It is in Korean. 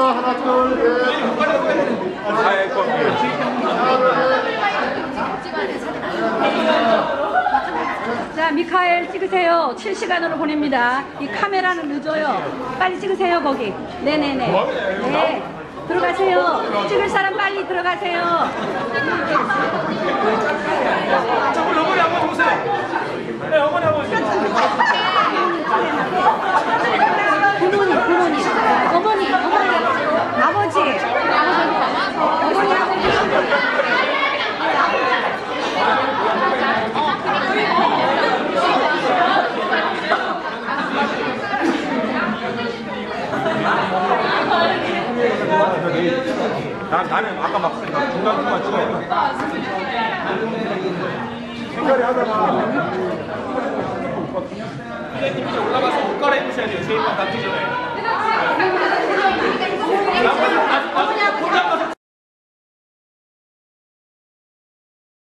하나, 둘, 자, 미카엘 찍으세요. 실시간으로 보냅니다. 이 카메라는 늦어요. 빨리 찍으세요, 거기. 네네네. 네. 들어가세요. 찍을 사람 빨리 들어가세요. 우리 어머니 한번 보세요. 네, 어머니 한번 보세요. 부모님. 어머니. 아버지. 어머니. 나는 아까 막 중간중간 찍어요. 색깔이 하다가. 피디님 이제 올라가서 옷 갈아입으셔야 돼요. 제이만 다